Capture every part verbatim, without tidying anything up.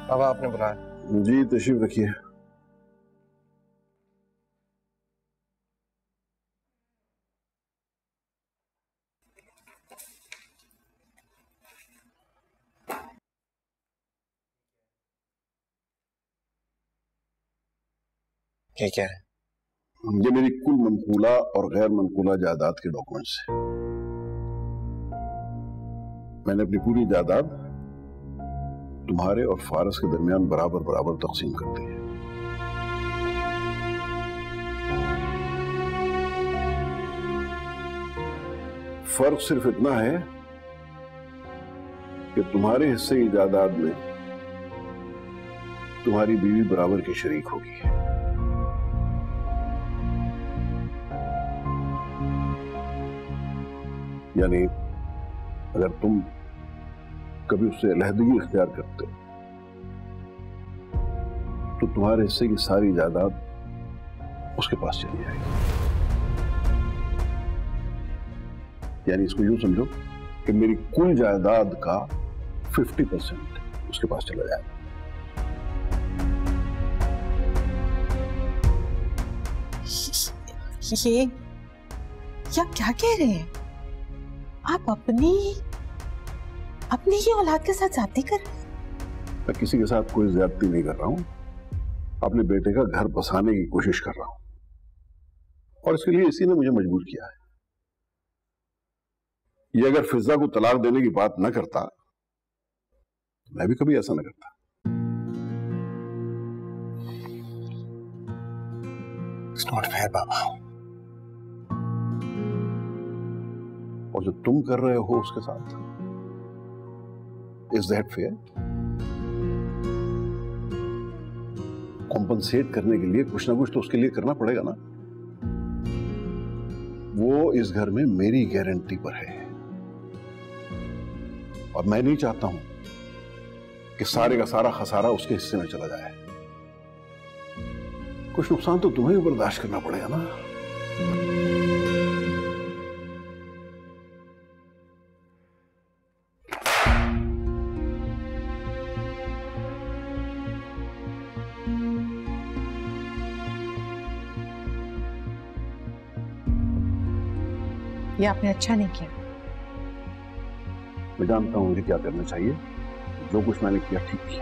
अब आपने बुलाया। जी तशरीफ रखिए। ये क्या है? ये मेरी कुल मनकूला और गैर मनकूला जायदाद के डॉक्यूमेंट्स हैं। मैंने अपनी पूरी जायदाद तुम्हारे और फारस के दरमियान बराबर बराबर तकसीम कर दी है। फर्क सिर्फ इतना है कि तुम्हारे हिस्से की जायदाद में तुम्हारी बीवी बराबर की शरीक होगी। यानी अगर तुम कभी उससे अलहदगी इख्तियार करते हो तो तुम्हारे हिस्से की सारी जायदाद उसके पास चली जाएगी। यानी इसको यूं समझो कि मेरी कुल जायदाद का पचास परसेंट उसके पास चला जाएगा। ये या क्या कह रहे हैं आप? अपनी अपनी ही औलाद के साथ ज्यादती कर रहे हैं? मैं किसी के साथ कोई ज्यादती नहीं कर रहा हूं, अपने बेटे का घर बसाने की कोशिश कर रहा हूं और इसके लिए इसी ने मुझे मजबूर किया है। ये अगर फिजा को तलाक देने की बात न करता तो मैं भी कभी ऐसा न करता। It's not fair, बाबा। और जो तुम कर रहे हो उसके साथ, इज दैट फेयर? कॉम्पनसेट करने के लिए कुछ ना कुछ तो उसके लिए करना पड़ेगा ना। वो इस घर में मेरी गारंटी पर है और मैं नहीं चाहता हूं कि सारे का सारा खसारा उसके हिस्से में चला जाए। कुछ नुकसान तो तुम्हें भी बर्दाश्त करना पड़ेगा ना। ये आपने अच्छा नहीं किया। मैं जानता हूं मुझे क्या करना चाहिए। जो कुछ मैंने किया ठीक किया।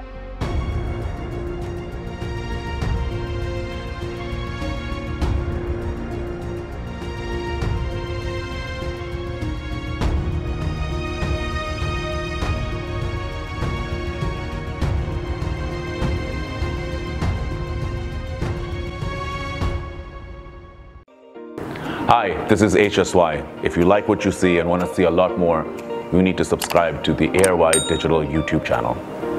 Hi, this is H S Y. If you like what you see and want to see a lot more, you need to subscribe to the Airwide Digital YouTube channel.